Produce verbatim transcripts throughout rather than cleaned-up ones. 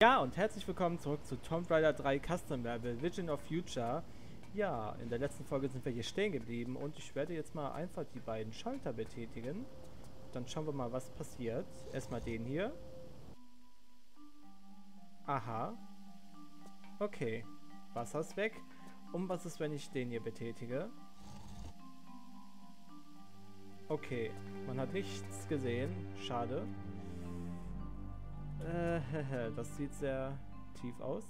Ja, und herzlich willkommen zurück zu Tomb Raider drei Custom Level Vision of Future. Ja, in der letzten Folge sind wir hier stehen geblieben und ich werde jetzt mal einfach die beiden Schalter betätigen. Dann schauen wir mal, was passiert. Erstmal den hier. Aha. Okay. Wasser ist weg. Und was ist, wenn ich den hier betätige? Okay. Man hat nichts gesehen. Schade. Äh, das sieht sehr tief aus.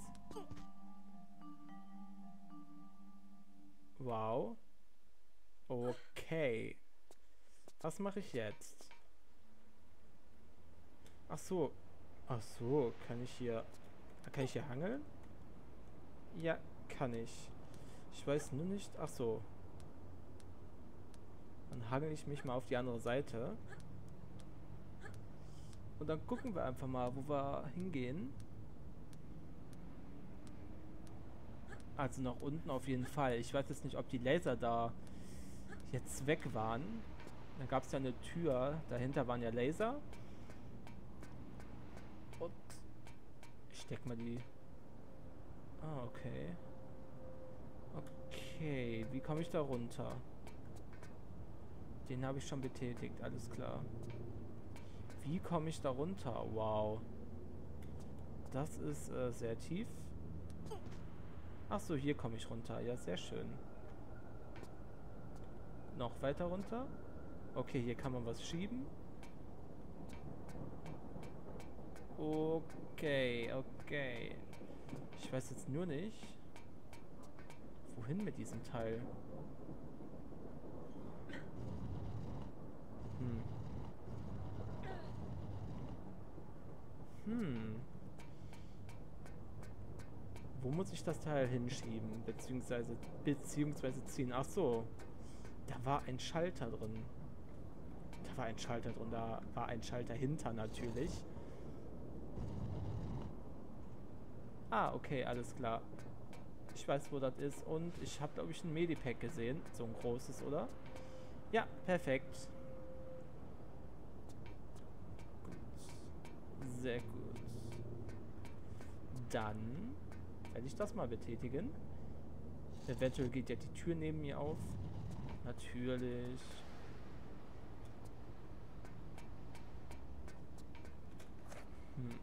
Wow. Okay. Was mache ich jetzt? Ach so. Ach so, kann ich hier... Kann ich hier hangeln? Ja, kann ich. Ich weiß nur nicht... Ach so. Dann hangel ich mich mal auf die andere Seite. Und dann gucken wir einfach mal, wo wir hingehen. Also nach unten auf jeden Fall. Ich weiß jetzt nicht, ob die Laser da jetzt weg waren. Da gab es ja eine Tür. Dahinter waren ja Laser. Und ich steck mal die... Ah, okay. Okay, wie komme ich da runter? Den habe ich schon betätigt, alles klar. Wie komme ich da runter? Wow. Das ist äh, sehr tief. Achso, hier komme ich runter. Ja, sehr schön. Noch weiter runter. Okay, hier kann man was schieben. Okay, okay. Ich weiß jetzt nur nicht, wohin mit diesem Teil. Hm. Hm. Wo muss ich das Teil hinschieben? Beziehungsweise, beziehungsweise ziehen. Ach so. Da war ein Schalter drin. Da war ein Schalter drin. Da war ein Schalter hinter natürlich. Ah, okay, alles klar. Ich weiß, wo das ist. Und ich habe, glaube ich, ein Medipack gesehen. So ein großes, oder? Ja, perfekt. Gut. Sehr gut. Dann werde ich das mal betätigen. Eventuell geht ja die Tür neben mir auf. Natürlich. Hm.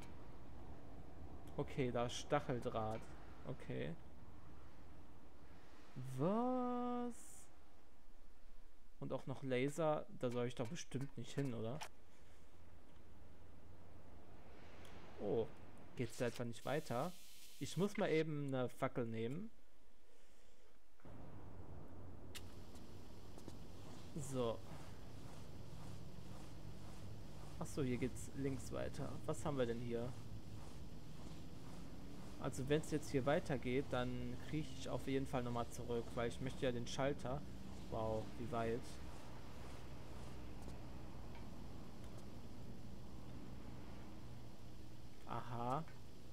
Okay, da ist Stacheldraht. Okay. Was? Und auch noch Laser. Da soll ich doch bestimmt nicht hin, oder? Oh. Geht's da etwa nicht weiter? Ich muss mal eben eine Fackel nehmen. So. Achso, hier geht's links weiter. Was haben wir denn hier? Also wenn es jetzt hier weitergeht, dann kriege ich auf jeden Fall nochmal zurück, weil ich möchte ja den Schalter... Wow, wie weit. Aha.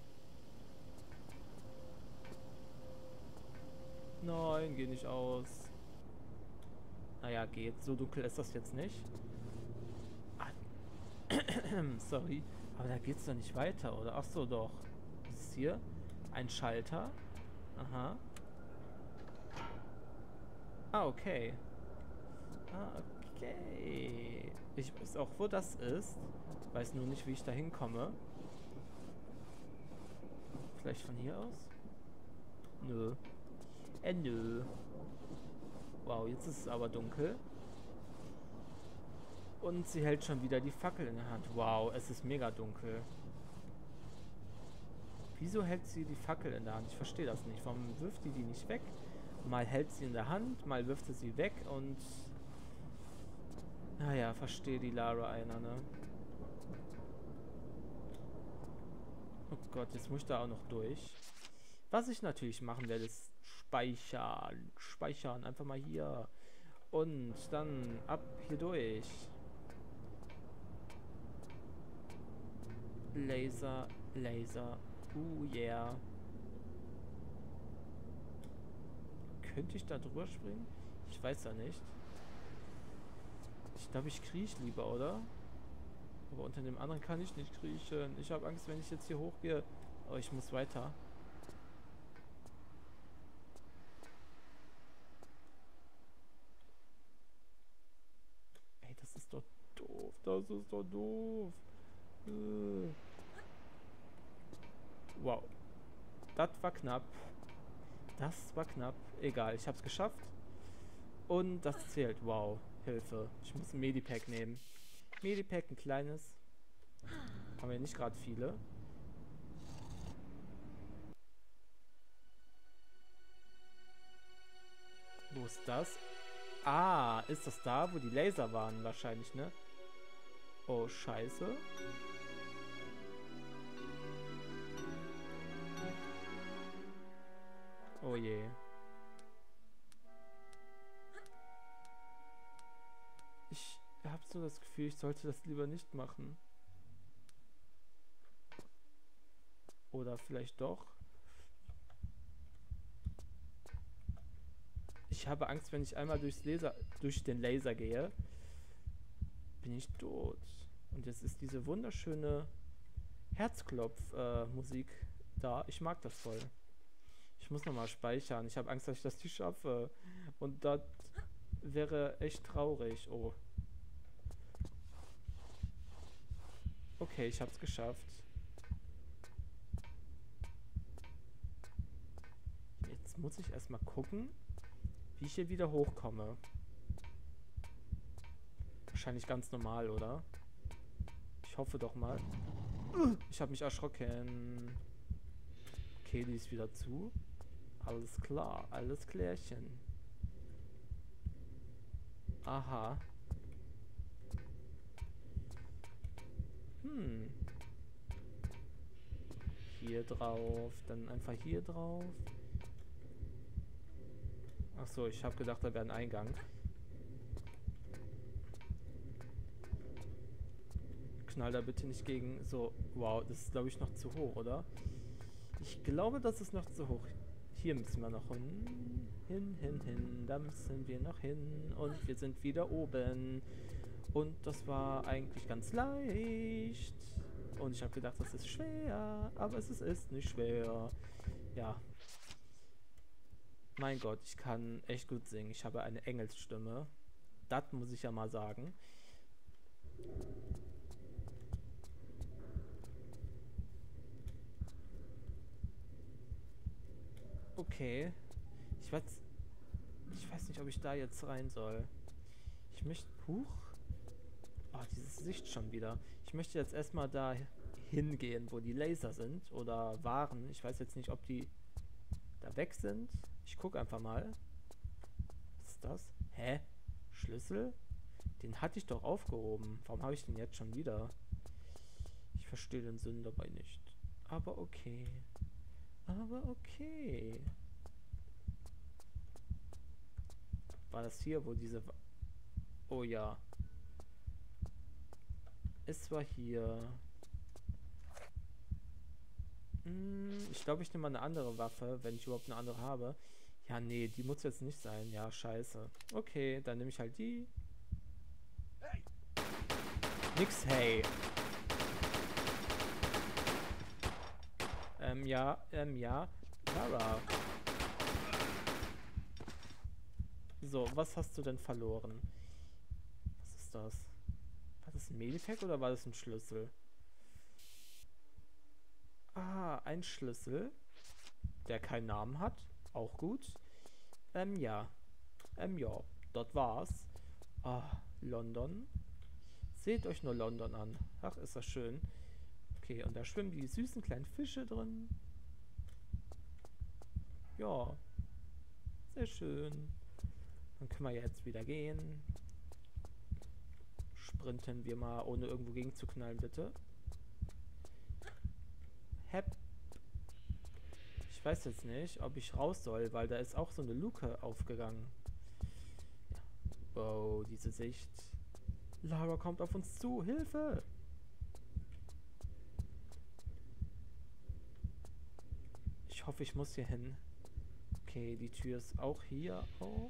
Nein, geh nicht aus. Naja, geht. So dunkel ist das jetzt nicht. Ah. Sorry. Aber da geht's doch nicht weiter, oder? Ach so, doch. Was ist hier? Ein Schalter. Aha. Ah, okay. Ah, okay. Ich weiß auch, wo das ist. Weiß nur nicht, wie ich da hinkomme. Vielleicht von hier aus? Nö. Äh, nö. Wow, jetzt ist es aber dunkel. Und sie hält schon wieder die Fackel in der Hand. Wow, es ist mega dunkel. Wieso hält sie die Fackel in der Hand? Ich verstehe das nicht. Warum wirft die die nicht weg? Mal hält sie in der Hand, mal wirft sie sie weg und... Naja, verstehe die Lara einer, ne? Oh Gott, jetzt muss ich da auch noch durch. Was ich natürlich machen werde, ist speichern. Speichern, einfach mal hier. Und dann ab hier durch. Laser, Laser. Uh, yeah. Könnte ich da drüber springen? Ich weiß ja nicht. Ich glaube, ich kriege lieber, oder? Aber unter dem anderen kann ich nicht kriechen. Ich habe Angst, wenn ich jetzt hier hochgehe. Oh, ich muss weiter. Ey, das ist doch doof. Das ist doch doof. Äh. Wow. Das war knapp. Das war knapp. Egal, ich hab's geschafft. Und das zählt. Wow. Hilfe. Ich muss ein Medipack nehmen. Medipack, ein kleines. Haben wir nicht gerade viele. Wo ist das? Ah, ist das da, wo die Laser waren wahrscheinlich, ne? Oh, scheiße. Oh je. Ich habe so das Gefühl, ich sollte das lieber nicht machen. Oder vielleicht doch. Ich habe Angst, wenn ich einmal durchs Laser, durch den Laser gehe, bin ich tot. Und jetzt ist diese wunderschöne Herzklopf-Musik äh, da. Ich mag das voll. Ich muss nochmal speichern. Ich habe Angst, dass ich das nicht schaffe. Und das wäre echt traurig. Oh. Okay, ich habe es geschafft. Jetzt muss ich erstmal gucken, wie ich hier wieder hochkomme. Wahrscheinlich ganz normal, oder? Ich hoffe doch mal. Ich habe mich erschrocken. Okay, die ist wieder zu. Alles klar, alles klärchen. Aha. Hm. Hier drauf, dann einfach hier drauf. Ach so, ich habe gedacht, da wäre ein Eingang. Knall da bitte nicht gegen. So, wow, das ist glaube ich noch zu hoch, oder? Ich glaube, das ist noch zu hoch. Hier müssen wir noch hin. Hin, hin, hin. Da müssen wir noch hin. Und wir sind wieder oben. Und das war eigentlich ganz leicht. Und ich habe gedacht, das ist schwer. Aber es ist nicht schwer. Ja. Mein Gott, ich kann echt gut singen. Ich habe eine Engelsstimme. Das muss ich ja mal sagen. Okay. Ich weiß, ich weiß nicht, ob ich da jetzt rein soll. Ich möchte... Huch. Oh, dieses Licht schon wieder. Ich möchte jetzt erstmal da hingehen, wo die Laser sind. Oder waren. Ich weiß jetzt nicht, ob die da weg sind. Ich gucke einfach mal. Was ist das? Hä? Schlüssel? Den hatte ich doch aufgehoben. Warum habe ich den jetzt schon wieder? Ich verstehe den Sinn dabei nicht. Aber okay. Aber okay. War das hier, wo diese... Oh ja. Es war hier. Hm, ich glaube, ich nehme mal eine andere Waffe, wenn ich überhaupt eine andere habe. Ja, nee, die muss jetzt nicht sein. Ja, scheiße. Okay, dann nehme ich halt die. Hey. Nix, hey. Ähm, ja, ähm, ja. Lara. So, was hast du denn verloren? Was ist das? War das ein Medipack oder war das ein Schlüssel? Ah, ein Schlüssel, der keinen Namen hat. Auch gut. Ähm, ja. Ähm, ja. Dort war's. Ah, London. Seht euch nur London an. Ach, ist das schön. Okay, und da schwimmen die süßen kleinen Fische drin. Ja. Sehr schön. Dann können wir jetzt wieder gehen. Sprinten wir mal, ohne irgendwo gegen zu knallen, bitte. Hep. Ich weiß jetzt nicht, ob ich raus soll, weil da ist auch so eine Luke aufgegangen. Ja. Wow, diese Sicht. Lara kommt auf uns zu. Hilfe! Ich hoffe, ich muss hier hin. Okay, die Tür ist auch hier auf.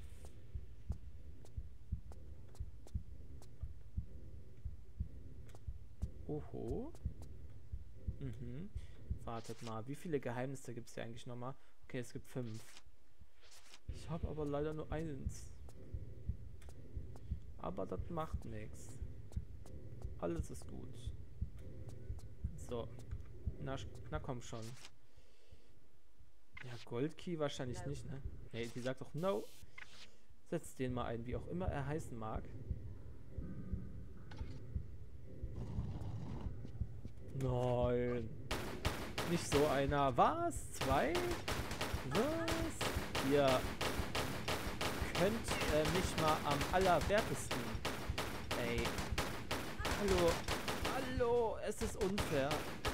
Oho. Mhm. Wartet mal, wie viele Geheimnisse gibt es hier eigentlich nochmal? Okay, es gibt fünf. Ich habe aber leider nur eins. Aber das macht nichts. Alles ist gut. So. Na, na komm schon. Ja, Goldkey wahrscheinlich No. nicht, ne? Nee, die sagt doch no. Setz den mal ein, wie auch immer er heißen mag. Nein. Nicht so einer. Was? Zwei? Was? Ihr könnt äh, mich mal am allerwertesten. Ey. Hallo. Hallo. Es ist unfair.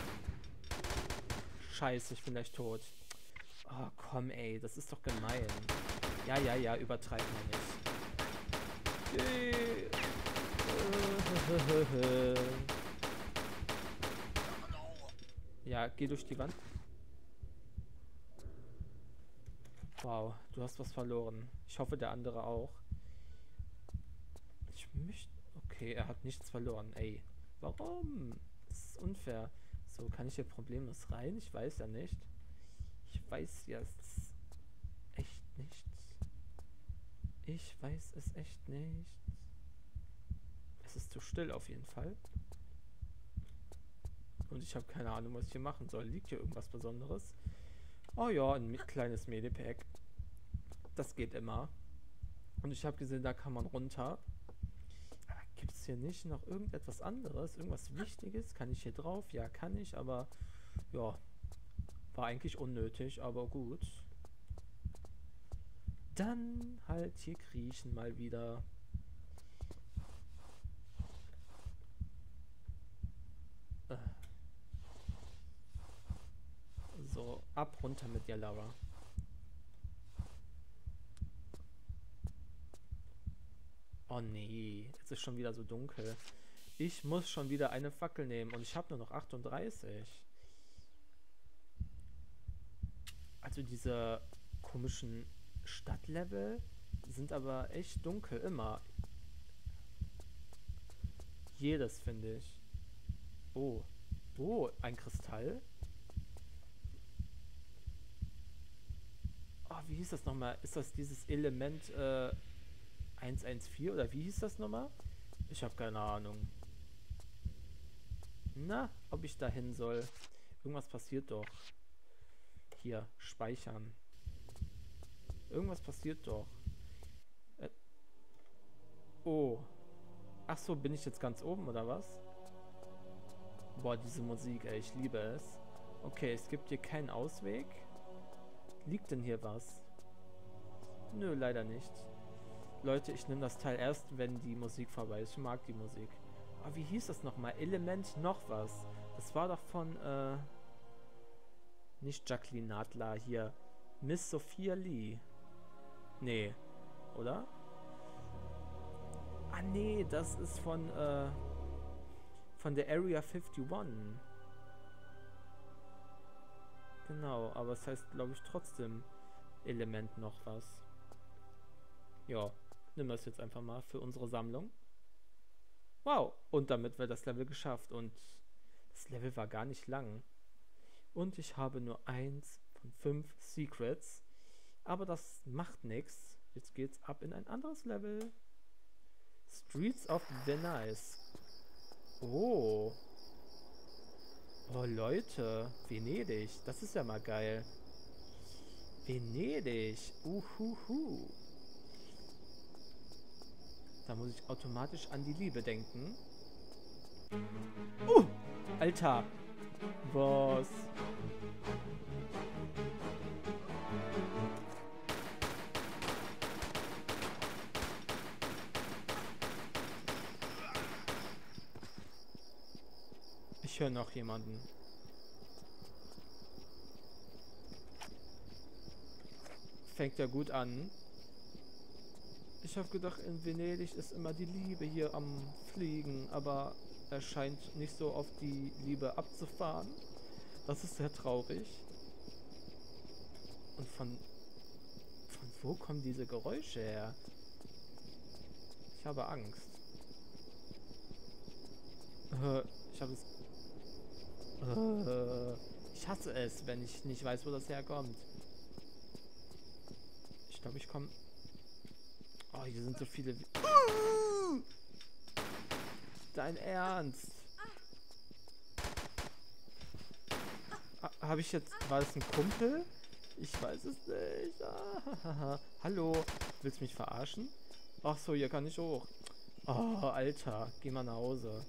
Scheiße, ich bin gleich tot. Oh, komm, ey. Das ist doch gemein. Ja, ja, ja. Übertreib mal nicht. Geh. Ja, geh durch die Wand. Wow, du hast was verloren. Ich hoffe, der andere auch. Ich möchte... Okay, er hat nichts verloren. Ey, warum? Das ist unfair. So, kann ich hier problemlos rein? Ich weiß ja nicht. Ich weiß ja es echt nicht. Ich weiß es echt nicht. Es ist zu still auf jeden Fall. Und ich habe keine Ahnung, was ich hier machen soll. Liegt hier irgendwas Besonderes? Oh ja, ein kleines Medipack. Das geht immer. Und ich habe gesehen, da kann man runter. Aber gibt es hier nicht noch irgendetwas anderes? Irgendwas Wichtiges? Kann ich hier drauf? Ja, kann ich, aber ja. War eigentlich unnötig, aber gut. Dann halt hier kriechen mal wieder. Äh. So, ab runter mit dir, Lara. Oh nee, jetzt ist schon wieder so dunkel. Ich muss schon wieder eine Fackel nehmen und ich habe nur noch achtunddreißig. Also diese komischen Stadtlevel sind aber echt dunkel, immer. Jedes, finde ich. Oh. Oh, ein Kristall. Oh, wie hieß das nochmal? Ist das dieses Element äh, hundertvierzehn oder wie hieß das nochmal? Ich habe keine Ahnung. Na, ob ich da hin soll. Irgendwas passiert doch. Hier, speichern. Irgendwas passiert doch. Äh, oh. Ach so, bin ich jetzt ganz oben oder was? Boah, diese Musik, ey, ich liebe es. Okay, es gibt hier keinen Ausweg. Liegt denn hier was? Nö, leider nicht. Leute, ich nehme das Teil erst, wenn die Musik vorbei ist. Ich mag die Musik. Aber wie hieß das nochmal? Element noch was. Das war doch von, äh... nicht Jacqueline Nadler, hier. Miss Sophia Lee. Nee. Oder? Ah, nee, das ist von, äh... von der Area einundfünfzig. Genau, aber es heißt, glaube ich, trotzdem Element noch was. Ja, nimm das jetzt einfach mal für unsere Sammlung. Wow, und damit wäre das Level geschafft und das Level war gar nicht lang. Und ich habe nur eins von fünf Secrets, aber das macht nichts. Jetzt geht's ab in ein anderes Level. Streets of Venice. Oh. Oh Leute, Venedig, das ist ja mal geil. Venedig, uhuhu. Da muss ich automatisch an die Liebe denken. Uh, Alter. Was? Ich höre noch jemanden. Fängt ja gut an. Ich habe gedacht, in Venedig ist immer die Liebe hier am Fliegen, aber er scheint nicht so auf die Liebe abzufahren. Das ist sehr traurig. Und von, von wo kommen diese Geräusche her? Ich habe Angst. Äh, ich habe es... Äh, ich hasse es, wenn ich nicht weiß, wo das herkommt. Ich glaube, ich komme... Oh, hier sind so viele... Dein Ernst? Ha, habe ich jetzt... War das ein Kumpel? Ich weiß es nicht. Ah, hallo? Willst du mich verarschen? Ach so, hier kann ich hoch. Oh, Alter. Geh mal nach Hause.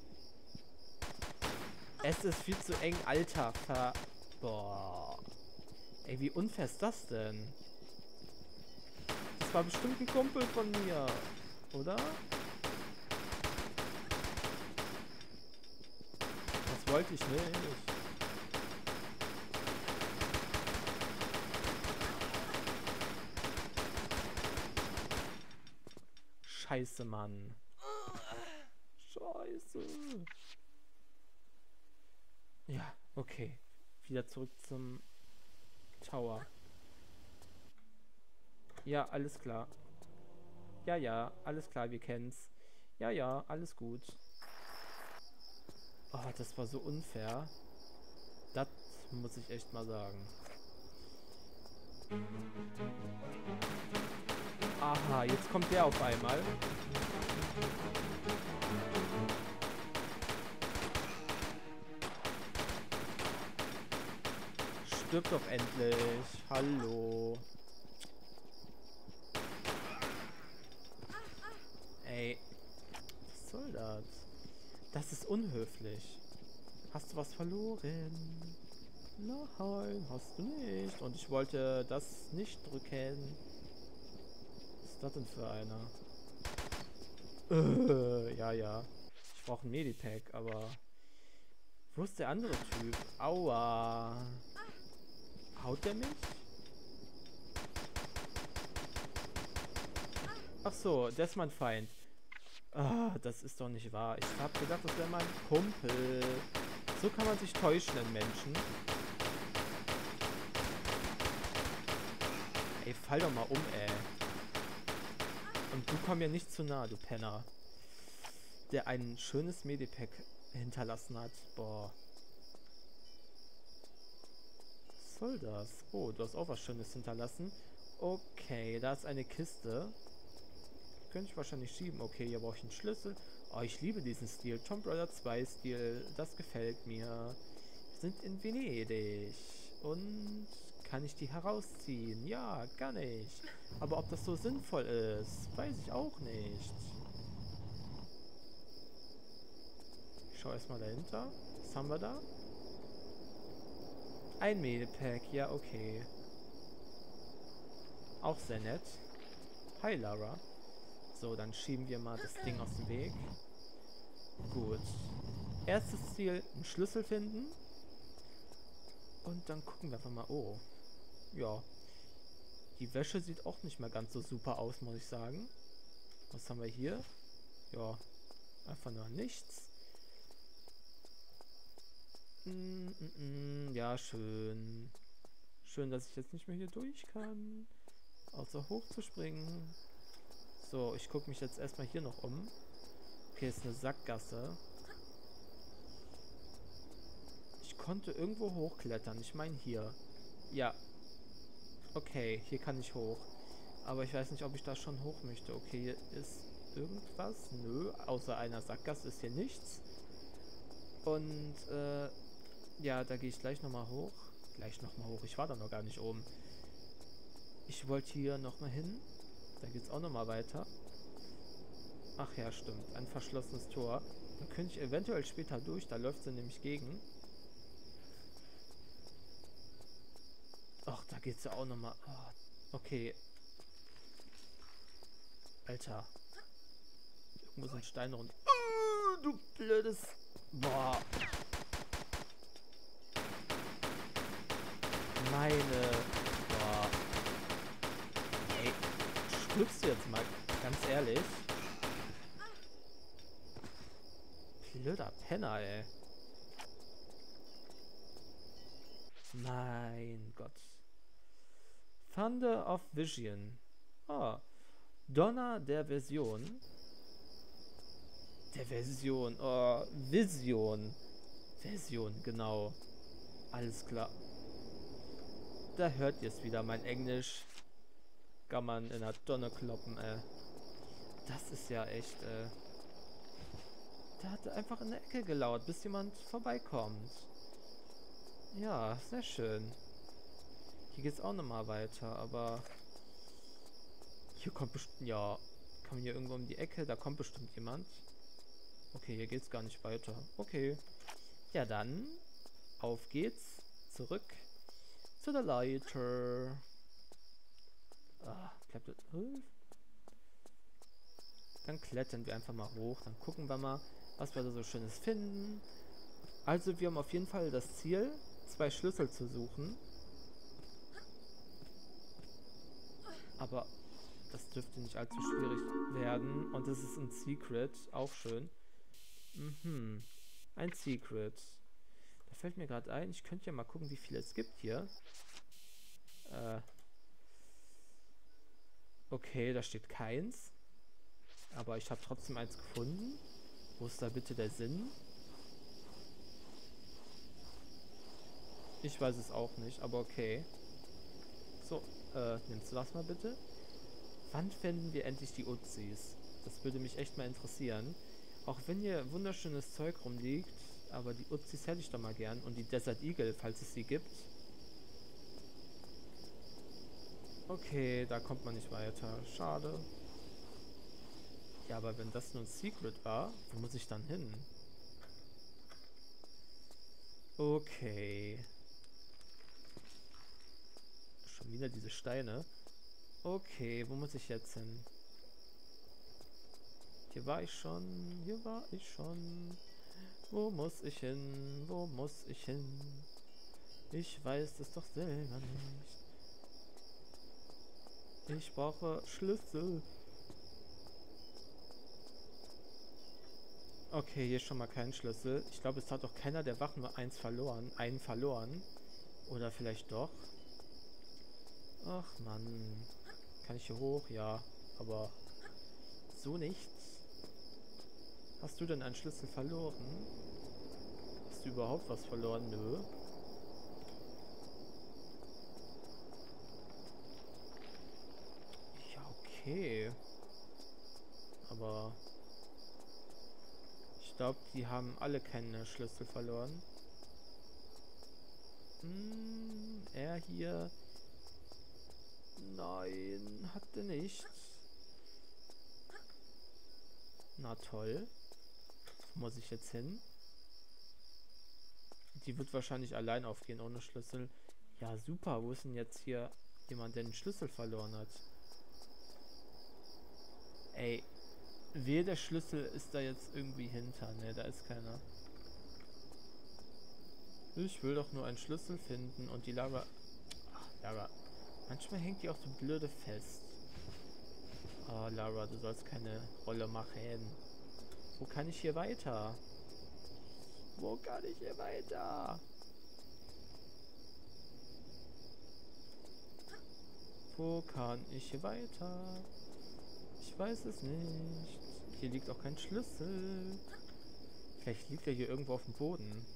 Es ist viel zu eng, Alter. Ver... Boah. Ey, wie unfair ist das denn? Das war bestimmt ein Kumpel von mir. Oder? Das wollte ich nicht. Scheiße, Mann. Scheiße. Ja, okay. Wieder zurück zum Tower. Ja, alles klar. Ja, ja, alles klar, wir kennen's. Ja, ja, alles gut. Oh, das war so unfair. Das muss ich echt mal sagen. Aha, jetzt kommt der auf einmal. Stirb doch endlich. Hallo. Ey. Was soll das? Das ist unhöflich. Hast du was verloren? Nein, hast du nicht. Und ich wollte das nicht drücken. Was ist das denn für einer? Äh, ja, ja. Ich brauche ein Medipack, aber... Wo ist der andere Typ? Aua. Haut der mich? Ach so, der ist mein Feind. Ah, das ist doch nicht wahr. Ich hab gedacht, das wäre mein Kumpel. So kann man sich täuschen in Menschen. Ey, fall doch mal um, ey. Und du komm mir nicht zu nah, du Penner. Der ein schönes Medipack hinterlassen hat. Boah. Was soll das? Oh, du hast auch was Schönes hinterlassen. Okay, da ist eine Kiste. Könnte ich wahrscheinlich schieben. Okay, hier brauche ich einen Schlüssel. Oh, ich liebe diesen Stil. Tomb Raider zwei Stil. Das gefällt mir. Wir sind in Venedig. Und kann ich die herausziehen? Ja, kann ich. Aber ob das so sinnvoll ist, weiß ich auch nicht. Ich schaue erstmal dahinter. Was haben wir da? Ein Medipack. Ja, okay. Auch sehr nett. Hi, Lara. So, dann schieben wir mal das Ding aus dem Weg. Gut. Erstes Ziel, einen Schlüssel finden. Und dann gucken wir einfach mal. Oh. Ja. Die Wäsche sieht auch nicht mehr ganz so super aus, muss ich sagen. Was haben wir hier? Ja. Einfach nur nichts. Mm, mm, mm. Ja, schön. Schön, dass ich jetzt nicht mehr hier durch kann. Außer hochzuspringen. So, ich gucke mich jetzt erstmal hier noch um. Okay, ist eine Sackgasse. Ich konnte irgendwo hochklettern. Ich meine hier. Ja. Okay, hier kann ich hoch. Aber ich weiß nicht, ob ich da schon hoch möchte. Okay, hier ist irgendwas. Nö, außer einer Sackgasse ist hier nichts. Und, äh, ja, da gehe ich gleich nochmal hoch. Gleich nochmal hoch. Ich war da noch gar nicht oben. Ich wollte hier nochmal hin. Da geht es auch nochmal weiter. Ach ja, stimmt. Ein verschlossenes Tor. Dann könnte ich eventuell später durch. Da läuft sie nämlich gegen. Ach, da geht es ja auch nochmal. Oh, okay. Alter. Irgendwo sind Steine runter. Oh, du blödes... Boah. Meine... Boah. Ey, stirbst du jetzt mal, ganz ehrlich? Blöder Penner, ey. Mein Gott. Thunder of Vision. Ah. Donner der Version. Der Version. Oh, Vision. Version, genau. Alles klar. Da hört ihr es wieder, mein Englisch. Kann man in der Tonne kloppen, ey. Das ist ja echt, äh... Der hatte einfach in der Ecke gelauert, bis jemand vorbeikommt. Ja, sehr schön. Hier geht's auch nochmal weiter, aber... Hier kommt bestimmt... Ja, kann man hier irgendwo um die Ecke? Da kommt bestimmt jemand. Okay, hier geht's gar nicht weiter. Okay. Ja, dann... Auf geht's. Zurück. Zu der Leiter. Ah, bleibt das... Dann klettern wir einfach mal hoch. Dann gucken wir mal, was wir da so Schönes finden. Also wir haben auf jeden Fall das Ziel, zwei Schlüssel zu suchen. Aber das dürfte nicht allzu schwierig werden. Und das ist ein Secret. Auch schön. Mhm. Ein Secret. Da fällt mir gerade ein, ich könnte ja mal gucken, wie viel es gibt hier. Äh. Okay, da steht keins. Aber ich habe trotzdem eins gefunden. Wo ist da bitte der Sinn? Ich weiß es auch nicht, aber okay. So, äh, nimmst du das mal bitte? Wann finden wir endlich die Uzis? Das würde mich echt mal interessieren. Auch wenn hier wunderschönes Zeug rumliegt, aber die Uzis hätte ich doch mal gern. Und die Desert Eagle, falls es sie gibt. Okay, da kommt man nicht weiter. Schade. Ja, aber wenn das nur ein Secret war, wo muss ich dann hin? Okay. Schon wieder diese Steine. Okay, wo muss ich jetzt hin? Hier war ich schon. Hier war ich schon. Wo muss ich hin? Wo muss ich hin? Ich weiß es doch selber nicht. Ich brauche Schlüssel. Okay, hier ist schon mal kein Schlüssel. Ich glaube, es hat doch keiner der Wachen nur eins verloren. Einen verloren. Oder vielleicht doch. Ach Mann. Kann ich hier hoch? Ja. Aber so nichts. Hast du denn einen Schlüssel verloren? Hast du überhaupt was verloren? Nö. Ja, okay. Aber... Ich glaube, die haben alle keine Schlüssel verloren. Hm, er hier... Nein, hatte nicht. Na toll. Wo muss ich jetzt hin? Die wird wahrscheinlich allein aufgehen ohne Schlüssel. Ja, super. Wo ist denn jetzt hier jemand, der den Schlüssel verloren hat? Ey. Wehe, der Schlüssel ist da jetzt irgendwie hinter. Ne, da ist keiner. Ich will doch nur einen Schlüssel finden und die Lara... Ach, Lara. Manchmal hängt die auch so blöde fest. Oh, Lara, du sollst keine Rolle machen. Wo kann ich hier weiter? Wo kann ich hier weiter? Wo kann ich hier weiter? Ich weiß es nicht. Hier liegt auch kein Schlüssel. Vielleicht liegt er hier irgendwo auf dem Boden.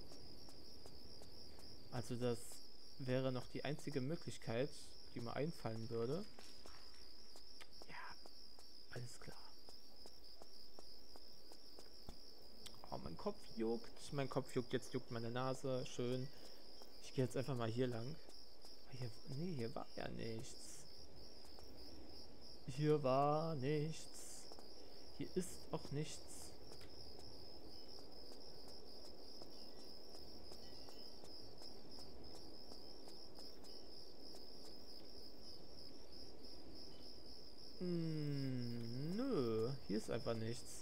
Also das wäre noch die einzige Möglichkeit, die mir einfallen würde. Ja, alles klar. Oh, mein Kopf juckt. Mein Kopf juckt, jetzt juckt meine Nase. Schön. Ich gehe jetzt einfach mal hier lang. Hier, nee, hier war ja nichts. Hier war nichts. Hier ist auch nichts. Hm, nö, hier ist einfach nichts.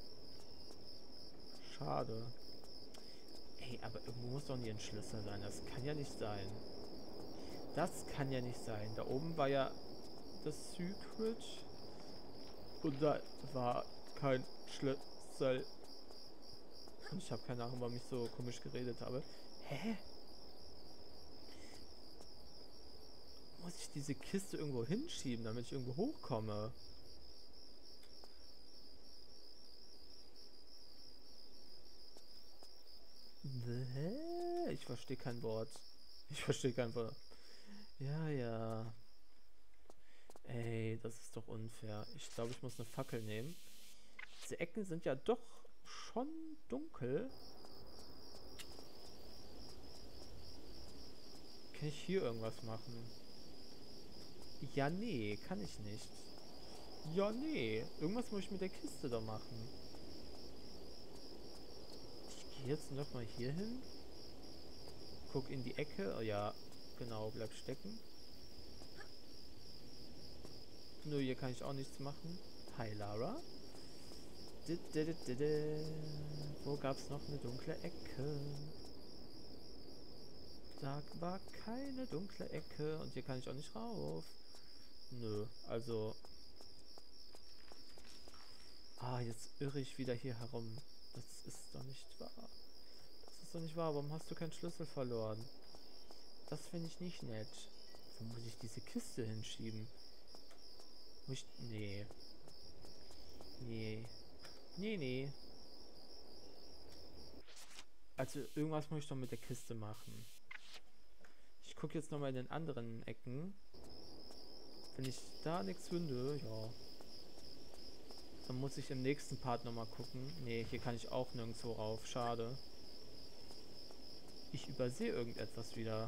Schade. Ey, aber irgendwo muss doch nie ein Schlüssel sein. Das kann ja nicht sein. Das kann ja nicht sein. Da oben war ja das Secret. Und da war kein Schlüssel. Und ich habe keine Ahnung, warum ich so komisch geredet habe. Hä? Muss ich diese Kiste irgendwo hinschieben, damit ich irgendwo hochkomme? Hä? ich verstehe kein Wort. Ich verstehe kein Wort. Ja, ja. Ey, das ist doch unfair. Ich glaube, ich muss eine Fackel nehmen. Diese Ecken sind ja doch schon dunkel. Kann ich hier irgendwas machen? Ja, nee, kann ich nicht. Ja, nee. Irgendwas muss ich mit der Kiste da machen. Ich gehe jetzt nochmal hier hin. Guck in die Ecke. Oh ja, genau, bleib stecken. Nur hier kann ich auch nichts machen. Hi, Lara. Wo gab es noch eine dunkle Ecke? Da war keine dunkle Ecke. Und hier kann ich auch nicht rauf. Nö, also... Ah, jetzt irre ich wieder hier herum. Das ist doch nicht wahr. Das ist doch nicht wahr. Warum hast du keinen Schlüssel verloren? Das finde ich nicht nett. Wo muss ich diese Kiste hinschieben? Muss ich... Nee. Nee. Nee, nee. Also irgendwas muss ich doch mit der Kiste machen. Ich gucke jetzt nochmal in den anderen Ecken. Wenn ich da nichts finde, ja. Dann muss ich im nächsten Part nochmal gucken. Nee, hier kann ich auch nirgendwo rauf. Schade. Ich übersehe irgendetwas wieder.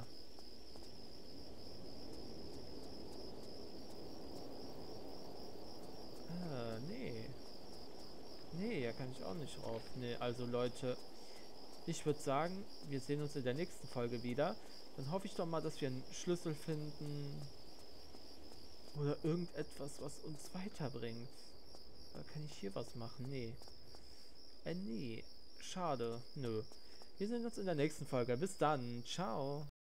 Ah, nee. Nee, hier kann ich auch nicht rauf. Nee, also Leute, ich würde sagen, wir sehen uns in der nächsten Folge wieder. Dann hoffe ich doch mal, dass wir einen Schlüssel finden. Oder irgendetwas, was uns weiterbringt. Oder kann ich hier was machen? Nee. Äh, nee. Schade. Nö. Wir sehen uns in der nächsten Folge. Bis dann. Ciao.